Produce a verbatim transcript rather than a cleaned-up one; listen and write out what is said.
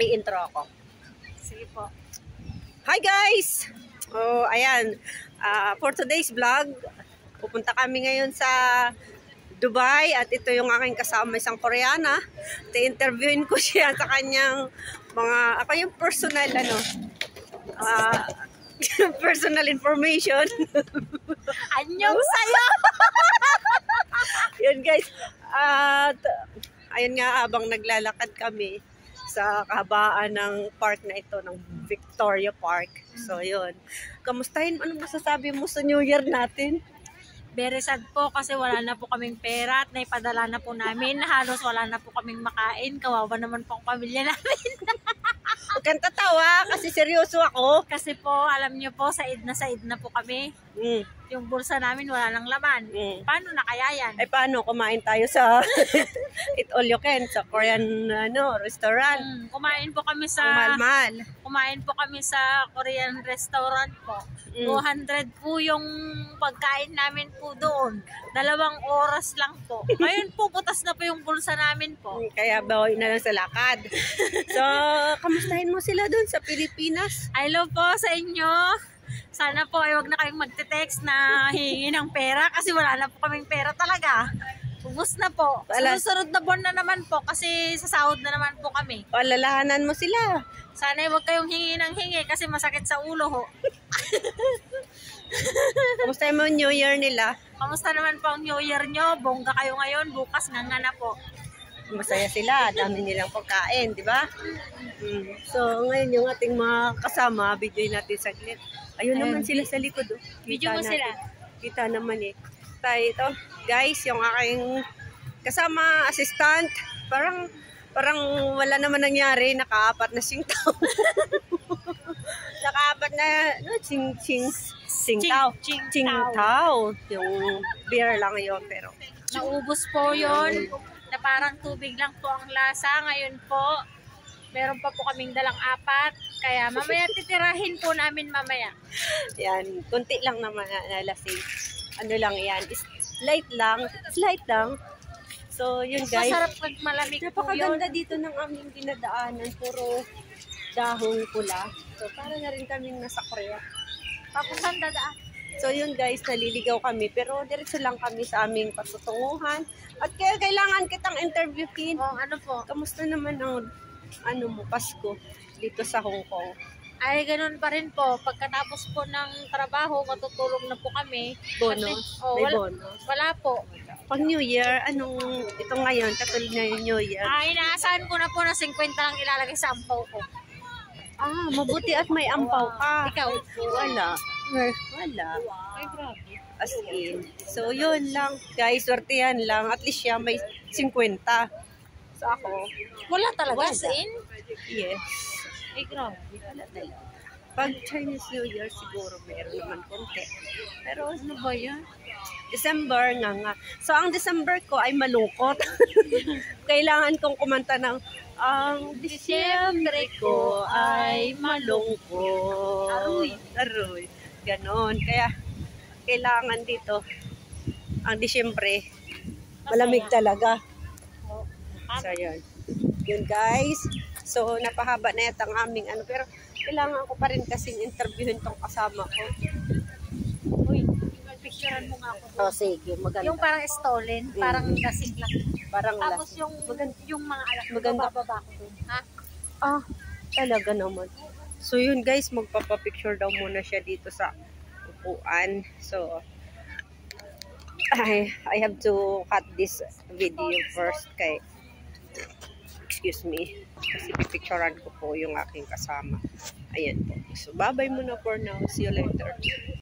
i-intro ako. Sige po. Hi guys! Oh, ayan. Uh, for today's vlog, pupunta kami ngayon sa Dubai at ito yung aking kasama, isang Koreana. I-interviewin ko siya sa kanyang mga, ako yung personal, ano, uh, personal information. Anyong sayo! Yun guys. At ayun nga, habang naglalakad kami sa kahabaan ng park na ito, ng Victoria Park. So yun. Kamustahin, ano masasabi mo sa New Year natin? Very sad po kasi wala na po kaming pera at naipadala na po namin. Halos wala na po kaming makain. Kawawa naman po ang pamilya namin. Huwag kang tatawa kasi seryoso ako. Kasi po, alam niyo po, said na said na po kami. Mm. Yung bulsa namin wala nang laman. Mm. Paano na kaya yan? Eh paano, kumain tayo sa Eat All You Can, sa Korean ano, restaurant. Mm, kumain po kami sa Ang mahal-mahal. kumain po kami sa Korean restaurant po. Mm. two hundred po yung pagkain namin po doon. Dalawang oras lang po. Ngayon po, butas na po yung bulsa namin po. Kaya bawi na lang sa lakad. So, kamustahin mo sila doon sa Pilipinas? Hello po sa inyo. Sana po ay wag na kayong magte-text na hihingi ng pera kasi wala na po kaming pera talaga. Ubus na po. Wala. Susunod na buwan na naman po kasi sa sahod na naman po kami. Palalahanan mo sila. Sana ay wag kayong hingi ng hingi kasi masakit sa ulo ho. Kamustahin mo yung New Year nila? Kamusta naman po ang New Year nyo? Bongga kayo ngayon, bukas nga nga na po. Masaya sila, dami nilang pagkain, di ba? Mm. So, ngayon yung ating mga kasama, video natin saglit. Ayun Ayun. naman sila sa likod. Oh. Video mo natin. sila. Kita naman eh. Tayo ito, guys, yung aking kasama, assistant, parang parang wala naman nangyari, nakaapat na singtaw. nakaapat na, no, sing, sing, singtaw. Ching, Singtaw. Yung beer lang yun, pero Naubos po yon na parang tubig lang po ang lasa. Ngayon po, meron pa po kaming dalang apat. Kaya mamaya titirahin po namin mamaya. yan, kunti lang naman na nalasing. Ano lang yan, slight lang, slight lang. So, yun guys. Masarap pag malamig po yun. Napakaganda dito ng aming dinadaanan. Puro dahong pula. So, para na rin kaming nasa Korea. Tapos ang dadaan. So, yun guys, naliligaw kami. Pero diretso lang kami sa aming patutunguhan. At kaya kailangan kitang interviewin. Oh, ano po? Kamusta naman ang ano mo, Pasko dito sa Hong Kong? Ay, ganun pa rin po. Pagkatapos po ng trabaho, matutulog na po kami. Bonus? Kasi- oh, May wala, bonus? wala po. Pag New Year, anong, ito ngayon, katulad na yung New Year. Ay, inaasahan ko na po na fifty lang ilalagay sa ampaw ko. Ah, mabuti at may ampaw ka. Ikaw? Wala. Wala. Ay, grabe. As in. So, yun lang. Guys, swertihan lang. At least siya may fifty. So, ako, Wala talaga. Wala. As in? yes. Ay, grabe. Wala talaga. Pag Chinese New Year, siguro meron naman konti. Pero, Ano ba yan? December nga nga. So, ang December ko ay malungkot. Kailangan kong kumanta ng ang December ko ay malungkot. Aroy. Aroy. Ganon. Kaya, kailangan dito, ang Disyembre, malamig talaga. Oh. So, yun. Yun, guys. So, napahaba na yata ang aming ano. Pero, kailangan ko pa rin kasing interviewin tong kasama ko. Uy, picturean mo nga ako. Oh, sige. Maganda. Yung parang stolen, parang lasing lang. Parang Tapos lasing. yung yung mga anak ko, Maganda. bababa ko dun. Ha? Ah, talaga naman. So yun guys, magpapapicture daw muna siya dito sa upuan. So, I, I have to cut this video first kay, excuse me, kasi pipicturean ko po yung aking kasama. Ayan po. So, bye-bye muna for now. See you later.